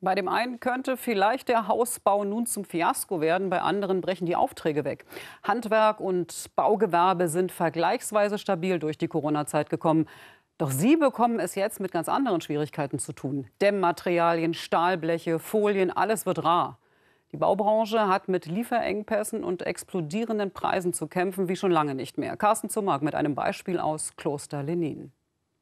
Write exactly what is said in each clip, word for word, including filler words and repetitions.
Bei dem einen könnte vielleicht der Hausbau nun zum Fiasko werden, bei anderen brechen die Aufträge weg. Handwerk und Baugewerbe sind vergleichsweise stabil durch die Corona-Zeit gekommen. Doch sie bekommen es jetzt mit ganz anderen Schwierigkeiten zu tun. Dämmmaterialien, Stahlbleche, Folien, alles wird rar. Die Baubranche hat mit Lieferengpässen und explodierenden Preisen zu kämpfen wie schon lange nicht mehr. Carsten Zummark mit einem Beispiel aus Kloster Lenin.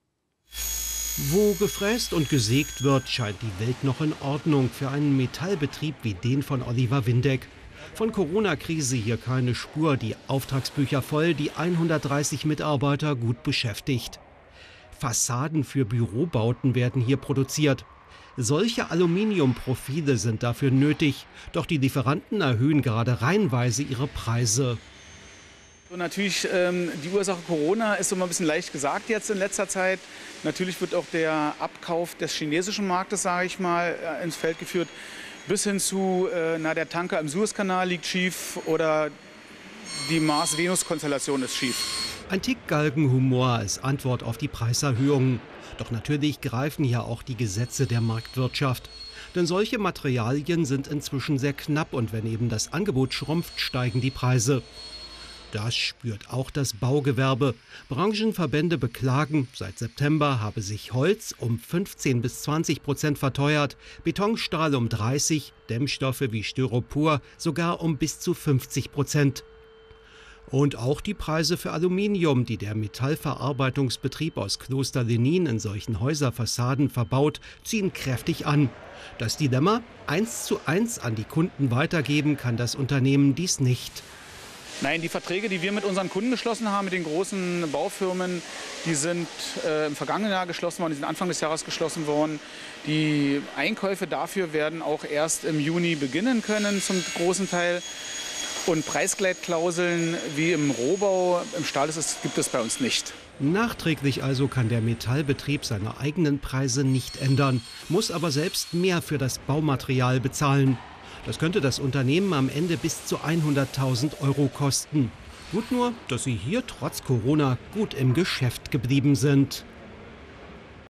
Wo gefräst und gesägt wird, scheint die Welt noch in Ordnung für einen Metallbetrieb wie den von Oliver Windeck. Von Corona-Krise hier keine Spur, die Auftragsbücher voll, die hundertdreißig Mitarbeiter gut beschäftigt. Fassaden für Bürobauten werden hier produziert. Solche Aluminiumprofile sind dafür nötig, doch die Lieferanten erhöhen gerade reihenweise ihre Preise. Und natürlich ähm, die Ursache Corona ist immer ein bisschen leicht gesagt jetzt in letzter Zeit. Natürlich wird auch der Abkauf des chinesischen Marktes, sage ich mal, ins Feld geführt. Bis hin zu, äh, na, der Tanker im Suezkanal liegt schief oder die Mars-Venus-Konstellation ist schief. Ein Tick Galgenhumor als Antwort auf die Preiserhöhungen. Doch natürlich greifen hier auch die Gesetze der Marktwirtschaft. Denn solche Materialien sind inzwischen sehr knapp und wenn eben das Angebot schrumpft, steigen die Preise. Das spürt auch das Baugewerbe. Branchenverbände beklagen, seit September habe sich Holz um fünfzehn bis zwanzig Prozent verteuert, Betonstahl um dreißig, Dämmstoffe wie Styropor sogar um bis zu fünfzig Prozent. Und auch die Preise für Aluminium, die der Metallverarbeitungsbetrieb aus Kloster Lenin in solchen Häuserfassaden verbaut, ziehen kräftig an. Das Dilemma: eins zu eins an die Kunden weitergeben kann das Unternehmen dies nicht. Nein, die Verträge, die wir mit unseren Kunden geschlossen haben, mit den großen Baufirmen, die sind äh, im vergangenen Jahr geschlossen worden, die sind Anfang des Jahres geschlossen worden. Die Einkäufe dafür werden auch erst im Juni beginnen können, zum großen Teil. Und Preisgleitklauseln wie im Rohbau, im Stahl ist es, gibt es bei uns nicht. Nachträglich also kann der Metallbetrieb seine eigenen Preise nicht ändern, muss aber selbst mehr für das Baumaterial bezahlen. Das könnte das Unternehmen am Ende bis zu hunderttausend Euro kosten. Gut nur, dass sie hier trotz Corona gut im Geschäft geblieben sind.